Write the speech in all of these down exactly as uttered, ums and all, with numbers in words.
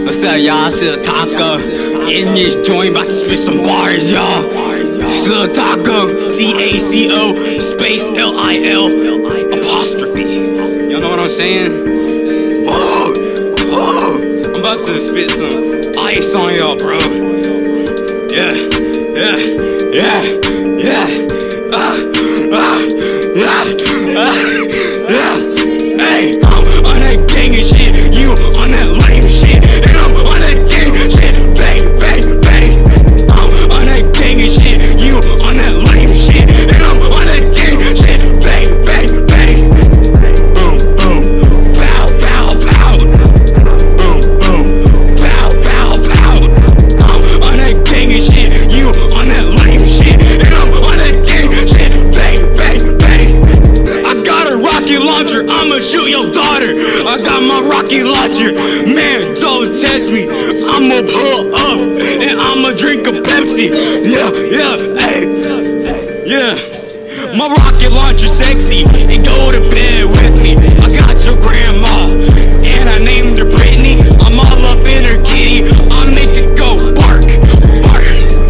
What's up, y'all? It's Lil Taco. In this joint, about to spit some bars, y'all. It's Lil Taco. T A C O space L I L apostrophe. Y'all know what I'm saying? Whoa, whoa. I'm about to spit some ice on y'all, bro. Yeah, yeah, yeah, yeah. Ah, ah, yeah, ah, yeah. Hey, I'm on that gang and shit. You on that lame shit. And I'm on that gang shit. Bang, bang, bang. I'm on that gang and shit. You on that lame shit. And I'm on that gang shit. Bang, bang, bang. Boom, boom. Pow, pow, pow. Boom, boom. Pow, pow, pow. I'm on that gang and shit. You on that lame shit. And I'm on that gang shit. Bang, bang, bang. I got a rocket launcher. I'ma shoot your daughter. I got my rocket launcher. Man, don't test me. I'ma pull up and I'ma drink a Pepsi. Yeah, yeah, hey, yeah. My rocket launcher sexy. And go to bed with me. I got your grandma and I named her Brittany. I'm all up in her kitty. I make it go bark, bark.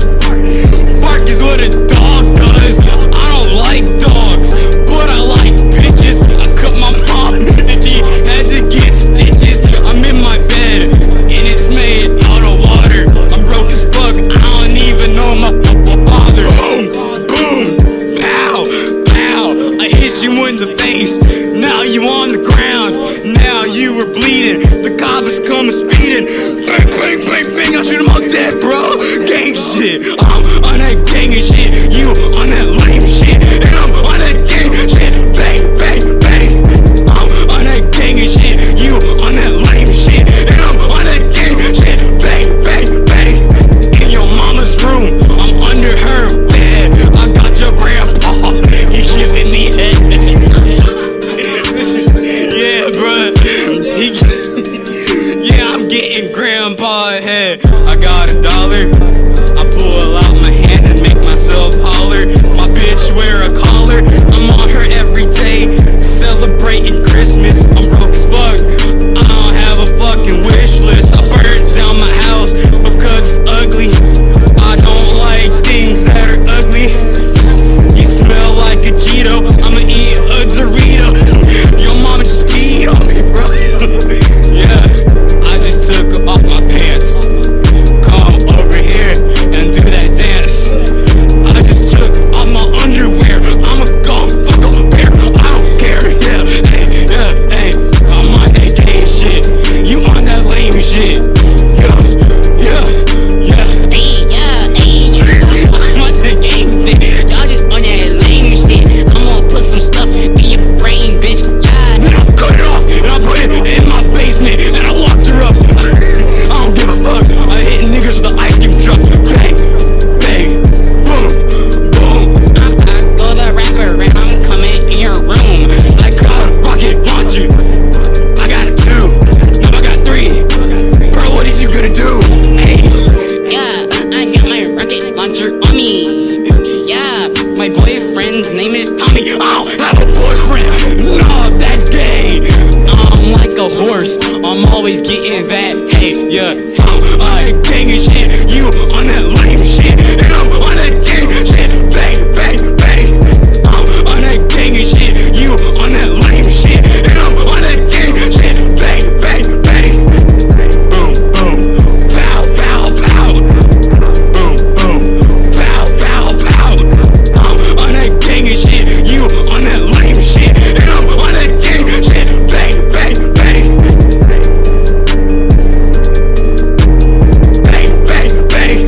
Bark is what a dog does. I don't like dogs, but I like bitches. I cut my mom and she had to get stitches. I'm in my bed and it's made out of water. I'm broke as fuck, I don't even know my father. Boom, boom, pow, pow. I hit you in the face, now you on the ground. Now you were bleeding, the cop is coming speeding. Bang, bang, bang, bang, I shoot him all dead, bro. Gang shit, I'm on that gang and shit. You on that lame shit. And I'm on that gang shit. Bang, bang, bang. I'm on that gang and shit. You on that lame shit. And I'm on that gang shit. Bang, bang, bang. In your mama's room, I'm under her bed. I got your grandpa, he giving me head. Yeah, bruh. He, yeah, I'm getting grandpa head. I got a dollar. I pull out my hand and make myself holler. My bitch wear a collar. I'm on her every day, celebrating Christmas. I'm broke as fuck, I don't have a fucking wish list. I burned down my house because it's ugly. I don't like things that are ugly. You smell like a Cheeto, I'ma eat a Dorito. Your mama just peed on me, bro. Yeah, I just took off my pants. Come over here and do that dance. I just took off my underwear. I'ma go fuck up a bear. I don't care. Yeah, hey, yeah, hey. I'm on that gay shit. You on that lame shit. Yeah, yeah, yeah. Hey, yeah, hey, yeah. I'm on the game shit. Y'all just on that lame shit. I'm gonna put some stuff in your brain, bitch. Yeah. Then I cut it off and I put it in my basement and I locked her up. I don't give a fuck. I hit niggas with an ice cream truck. Bang, bang, boom, boom. I'm Taco the rapper and I'm coming in your room. I got a rocket launcher. I got two. Now I got three. Bro, what is you gonna do? Hey, Yeah, I got my rocket launcher on me. Yeah, my boyfriend's name is Tommy. I don't have a boyfriend. No, that's gay. I'm like a horse, I'm always getting that. Hey, yeah. I'm on that gang and shit. You on that lame shit. And I'm on that gang shit. Bang, bang, bang. I'm on that gang and shit. You on that lame shit. And I'm on that gang shit. Bang, bang, bang. Boom, boom. Pow, pow, pow. Boom, boom. Pow, pow, pow. I'm on that gang and shit. You on that lame shit. And I'm on that gang shit. Bang, bang, bang. Bang, bang, bang.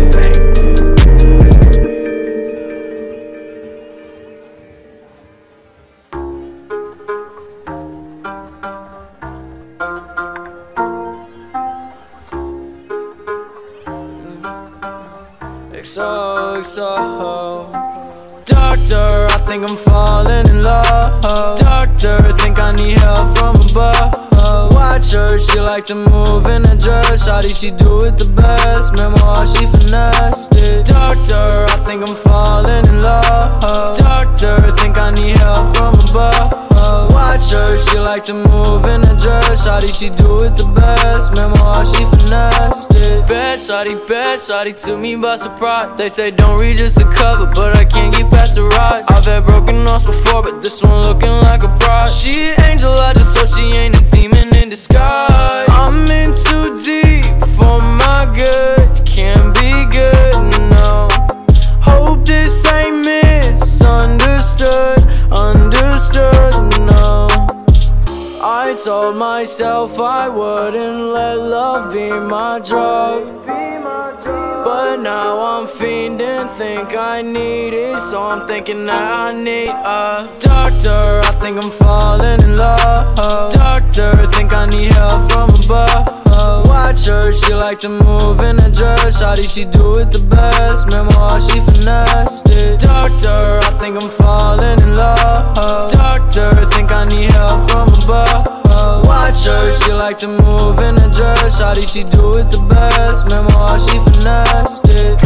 X O X O. Doctor, I think I'm falling in love. Doctor, think I need help from above. Watch her, she like to move in a dress. Shawty, she do it the best. Remember how she finessed it. Doctor, I think I'm falling in love. Doctor, think I need help from above. Watch Watch her, she like to move in a dress. Shawty, she do it the best. Remember how she finessed it. Bad shawty, bad shawty, took me by surprise. They say don't read just the cover, but I can't get past the rise. I've had broken hearts before, but this one looking like a prize. She an angel, I just so she ain't a demon in disguise. I'm in too deep for my good, can't be good, no. Hope this ain't misunderstood, understood, no. I told myself I wouldn't let love be my drug, but now I'm fiending, think I need it, so I'm thinking that I need a doctor. I think I'm falling in love. Doctor, think I need help from above. Watch her, she like to move in a dress. Shawty, she do it the best. Remember how she finessed it. Doctor, I think I'm falling in love. Doctor, think I need help from above. Watch her, she like to move in a dress. Shawty, she do it the best. Remember how she finessed it.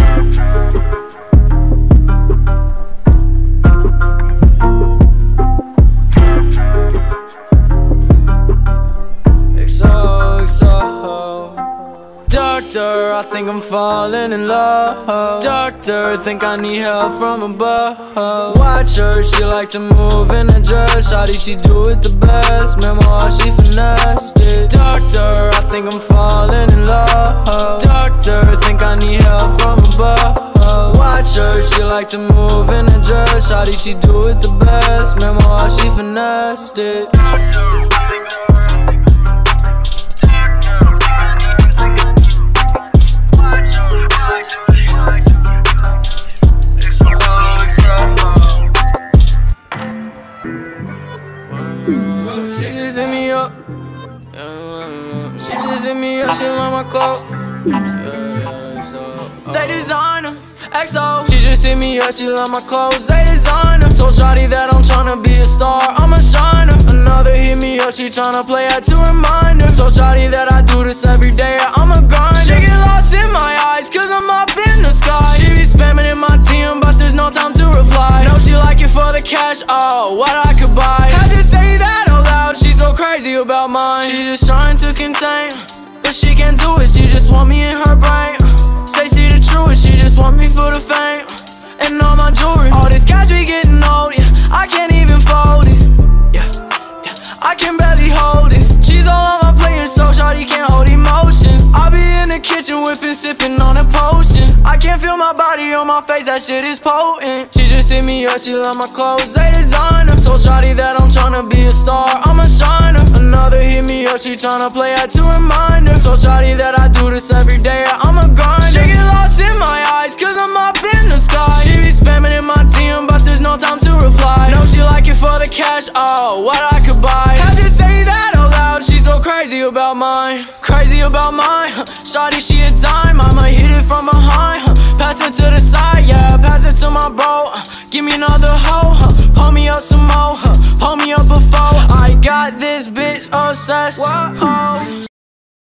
Doctor, I think I'm falling in love. Doctor, think I need help from above. Watch her, she like to move in a dress. Shawty, she do it the best. Remember how she finessed it. Doctor, I think I'm falling in love. Doctor, think I need help from above. Watch her, she like to move in a dress. Shawty, she do it the best. Remember how she finessed it. She just hit me up. She just hit me up. She love my coat. They designer, X O. She just hit me up. She love my clothes. They designer. Told shawty that I'm tryna be a star. I'm a shiner. Another hit me up. She tryna play at to remind her. Told shawty that I do this every day. I'm a grinder. She get lost in my eyes, cause I'm up in the sky. She be spamming in my D M, but there's no time to reply. No, she like it for the cash. Oh, what I could buy. Had to say that out loud. She's so crazy about mine. She just trying to contain, but she can't do it. She just want me in her brain. Say she the truest. She just want me for the fame and all my jewelry. All this cash be getting old. Yeah, I can't even fold it. Yeah, yeah, I can barely hold it. She's all on my plate, so shawty can't hold emotions. I be in the kitchen whipping, sipping on a potion. I can't feel my body on my face, that shit is potent. She just hit me up, she love my clothes, they designer. Told shawty that I'm tryna be a star, I'm a shiner. Another hit me up, she tryna play at to remind her. Told shawty that I do this every day, I'm a grinder. She get lost in my eyes, cause I'm up in the sky. She be spamming in my D M, but there's no time to reply. No, she like it for the cash, oh, what I could buy. Had to say that out loud, she's so crazy about mine. Crazy about mine, shawty, she a dime. I might hit it from behind, pass it to the side, yeah, pass it to my bro. Give me another hoe, pull me up some more, pull me up before. I got this bitch obsessed, whoa.